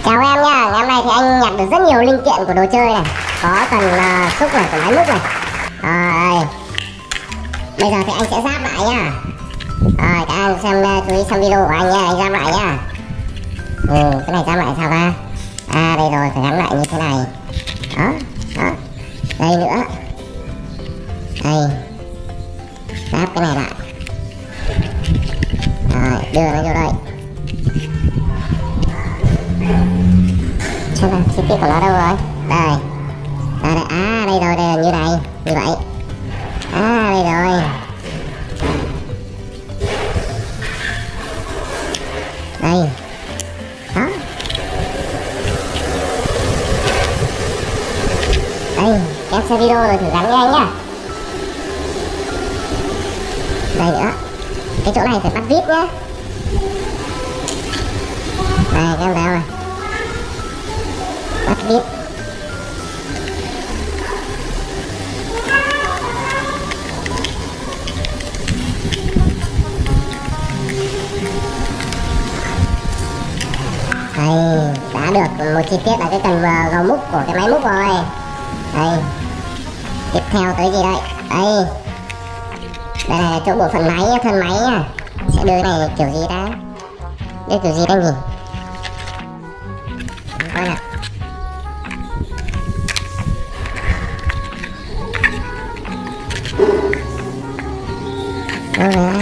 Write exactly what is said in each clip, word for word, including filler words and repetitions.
Chào em nha, ngày hôm nay thì anh nhặt được rất nhiều linh kiện của đồ chơi này. Có cần uh, xúc này, của máy múc này. Rồi, bây giờ thì anh sẽ ráp lại nha. Rồi, các anh xem, uh, chú ý xem video của anh nha, anh ráp lại nha. Ừ, cái này ráp lại sao ta? À, đây rồi, phải gắn lại như thế này. Đó, đó. Đây nữa. Đây. Ráp cái này lại. Rồi, đưa nó vô đây. Xem nào, chi tiết của nó đâu rồi? Đây. Đây, đây. À, đây rồi, đây là như này, như vậy. À, đây rồi. Đây. Đó. Đây, em xem video rồi thử gắn với anh nhá. Đây nữa. Cái chỗ này phải bắt vít nhá. Đây, các em thấy không? Bắt vít. Đây, đã được một chi tiết là cái cần gầu múc của cái máy múc rồi. Đây. Tiếp theo tới gì đây? Đây. Đây là chỗ bộ phận máy, thân máy nha. Sẽ đưa cái này kiểu gì ta? Đưa kiểu gì đây nhỉ? Coi nào. Đâu rồi á?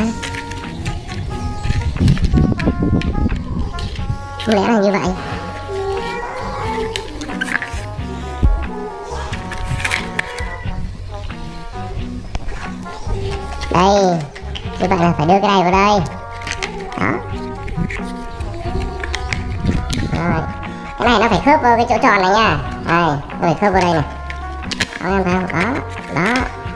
Không lẽ là như vậy? Đây, như vậy là phải đưa cái này vào đây. Đó. Rồi. Cái này nó phải khớp vào cái chỗ tròn này nha. Đây, nó phải khớp vào đây này. Đó, em thấy không? Đó, đó.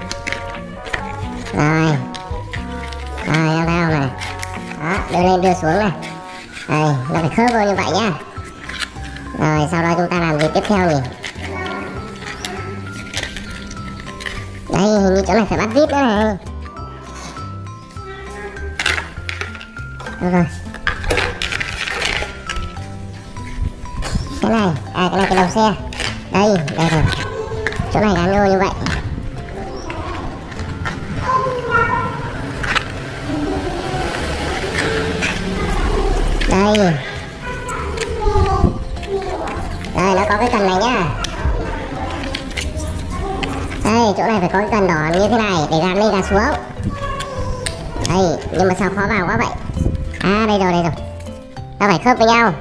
Rồi. Rồi, em thấy không này? Đó, đưa lên đưa xuống này. Đây, nó phải khớp vào như vậy nhá. Rồi, sau đó chúng ta làm gì tiếp theo nhỉ? Đây, hình như chỗ này phải bắt vít nữa này. Được rồi. Cái này, à cái này cái đầu xe. Đây, đây rồi. Chỗ này gắn vô như vậy. Đây. Đây, nó có cái cần này nhá. Đây, chỗ này phải có cái cần đỏ như thế này để gắn lên gắn xuống. Đây, nhưng mà sao khó vào quá vậy? À, đây rồi, đây rồi. Nó phải khớp với nhau.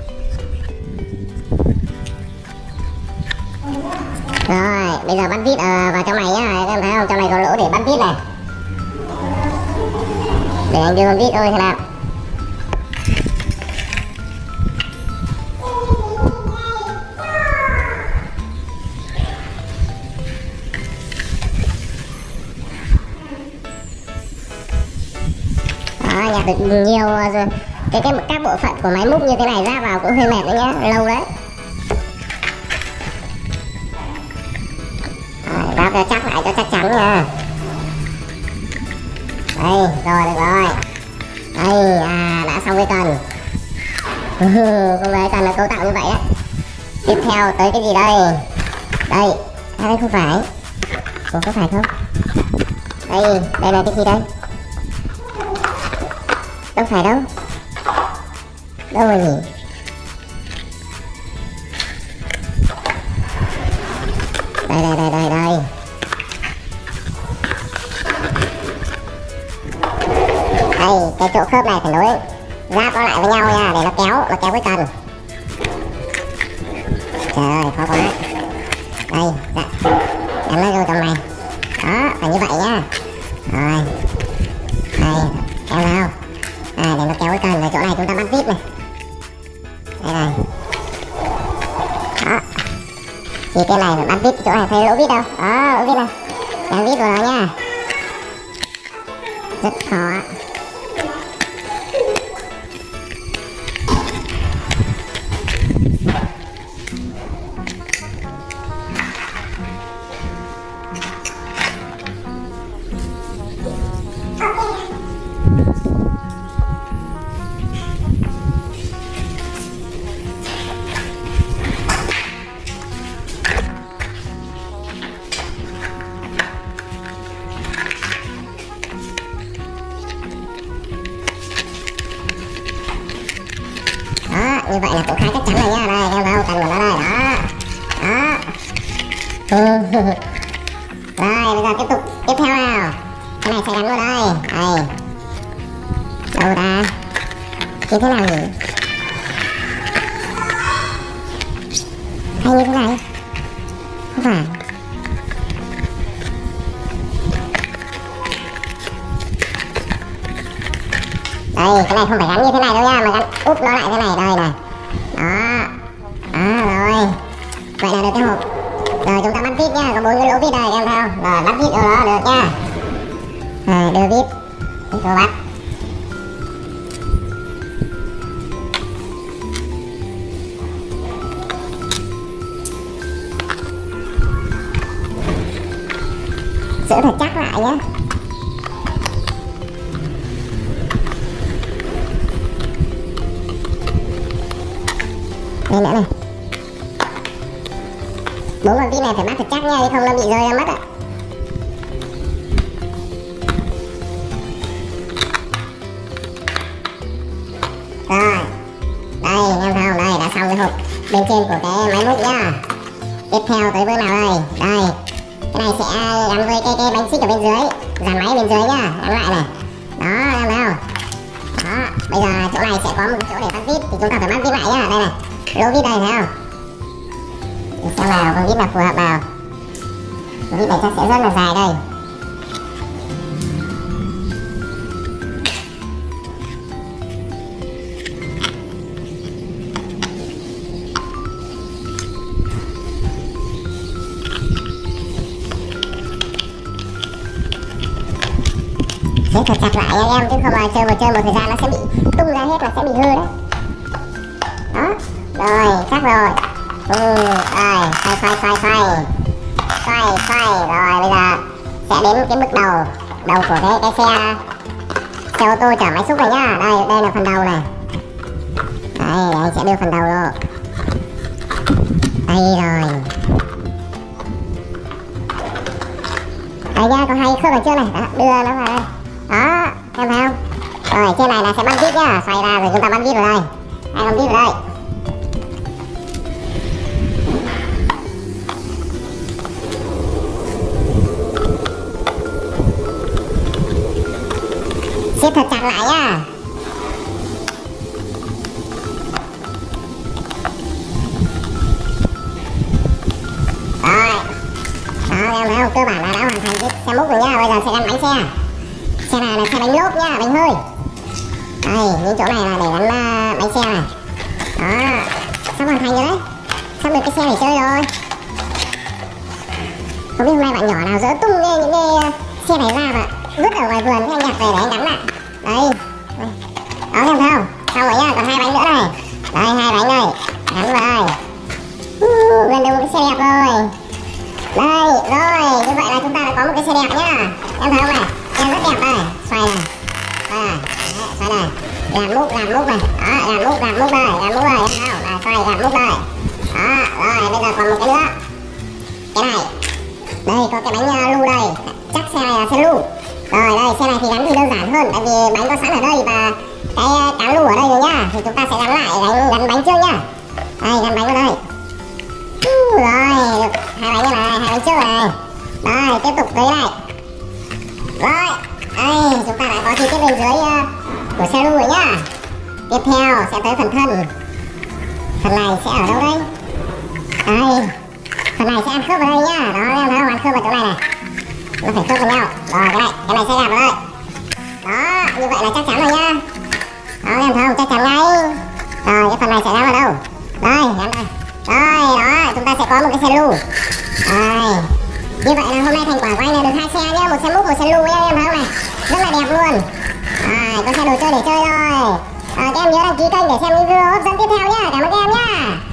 Rồi, bây giờ bắn vít ờ, vào trong này nhá. Các em thấy không? Trong này có lỗ để bắn vít này. Để anh đưa bắn vít thôi thế nào. Đó, nhặt được nhiều rồi. Cái, cái các bộ phận của máy múc như thế này ra vào cũng hơi mệt đấy nhá, lâu đấy. Rồi, ráp cho chắc lại cho chắc chắn nha. Đây, rồi được rồi. Đây, à, đã xong cái cần. Không phải cần là cấu tạo như vậy á. Tiếp theo tới cái gì đây? Đây, à, đây không phải. Ủa, có phải không? Đây, đây là cái gì đây? Đâu phải đâu. Đâu rồi nhỉ? Đây, đây, đây, đây, đây. Đây, cái chỗ khớp này phải nối ráp nó lại với nhau nha, để nó kéo, nó kéo cái cần. Trời ơi, khó quá. Đây, dạ. Gắn nó vô trong này. Đó, phải như vậy nha. Rồi. Đây, kéo nào. À, để nó kéo cái cần, ở chỗ này chúng ta bắt vít này. Đây này. Đó. Thì cái này phải bắt vít, chỗ này phải lỗ vít đâu. Đó, lỗ vít này. Gắn vít vào đó nha. Rất khó. như vậy là cũng khá chắc chắn rồi nha. Đây em đâu cần của nó đây, đó đó. Rồi bây giờ tiếp tục tiếp theo nào, cái này sẽ gắn vào đây. Đây đâu ta, như thế nào nhỉ, hay như thế này không phải. Đây cái này không phải gắn như thế này đâu nha, mà gắn úp nó lại thế này, đây này, đó đó. Rồi vậy là được cái hộp. Rồi chúng ta bắt vít nha, có bốn cái lỗ vít đây em theo. Rồi bắt vít ở đó được nha. Rồi đưa vít rồi bắt. Giữ thật chắc lại nhé. Đây nữa này, bốn con vít này phải bắt thật chắc nha, chứ không nó bị rơi ra mất ạ. Rồi đây em thấy không, đây đã xong cái hộp bên trên của cái máy múc nhá. Tiếp theo tới bước nào đây, đây cái này sẽ gắn với cái, cái bánh xích ở bên dưới, dàn máy ở bên dưới nhá, gắn lại này, đó em thấy không. Đó bây giờ chỗ này sẽ có một chỗ để bắt vít, thì chúng ta phải bắt vít lại nhá. Đây này, lỗ vít đây thấy không, để xem nào con vít nào phù hợp vào. Con vít này chắc sẽ rất là dài đây. Thế thật chặt lại nha em, chứ không mà chơi một chơi một thời gian nó sẽ bị tung ra hết, là sẽ bị hư đấy. Đó rồi chắc rồi. Ừ rồi xoay xoay xoay xoay xoay xoay. Rồi bây giờ sẽ đến cái bước đầu đầu của cái cái xe xe ô tô chở máy xúc này nhá. Đây đây là phần đầu này, đây anh sẽ đưa phần đầu vô đây rồi. Đây nha, có hai khớp ở trước này, đó, đưa nó vào đây, đó em thấy không. Rồi trên này là sẽ bắn vít nhá, xoay ra rồi chúng ta bắn vít vào đây, hai con vít vào đây. Siết thật chặt lại nhá. Rồi đó em thấy không, cơ bản là đã hoàn thành cái xe múc rồi nha. Bây giờ sẽ gắn bánh xe. Xe này là xe bánh lốp nha, bánh hơi. Đây những chỗ này là để gắn uh, bánh xe này. Đó sắp hoàn thành rồi đấy, sắp được cái xe này chơi rồi. Không biết hôm nay bạn nhỏ nào dỡ tung cái, những cái uh, xe này ra và vứt ở ngoài vườn, cái anh nhặt về để anh gắn lại. Đây đó em thấy không, xong rồi nhá, còn hai bánh nữa này. Đây hai bánh này gắn vào đây. uh, gần được một cái xe đẹp rồi. Đây rồi, như vậy là chúng ta đã có một cái xe đẹp nhá. Em thấy không này, em rất đẹp đây. Xoay này, xoay này, đấy, xoay này, làm múc làm múc này, đó làm múc làm múc đây, làm múc đây em thấy không, này xoay làm múc đây. Đó rồi bây giờ còn một cái nữa, cái này đây có cái bánh lu đây, chắc xe này là xe lu. Rồi đây xe này thì gắn thì đơn giản hơn, tại vì bánh có sẵn ở đây và cái cán lu ở đây rồi nhá, thì chúng ta sẽ gắn lại gắn, gắn bánh trước nhá. Đây gắn bánh vào đây. Uh, rồi hai bánh này, hai bánh trước này. Đây tiếp tục tới này. Rồi đây chúng ta đã có chi tiết bên dưới uh, của xe lu rồi nhá. Tiếp theo sẽ tới phần thân. Phần này sẽ ở đâu đây? Đây phần này sẽ ăn khớp vào đây nhá. Đó em thấy không, ăn khớp vào chỗ này này, nó phải khớp vào nhau. Rồi cái này cái này sẽ gạt vào đây. Đó như vậy là chắc chắn rồi nhá. Đó em thấy không, chắc chắn ngay. Rồi cái phần này sẽ gắn vào đâu? Đây gắn đây. Rồi đó chúng ta sẽ có một cái xe lu. Đây như vậy là hôm nay thành quả của anh là được hai xe nhá, một xe múc một xe lu nhá, em thấy không này, rất là đẹp luôn. Rồi có xe đồ chơi để chơi rồi. À, các em nhớ đăng ký kênh để xem những video hấp dẫn tiếp theo nhá. Cảm ơn các em nhá.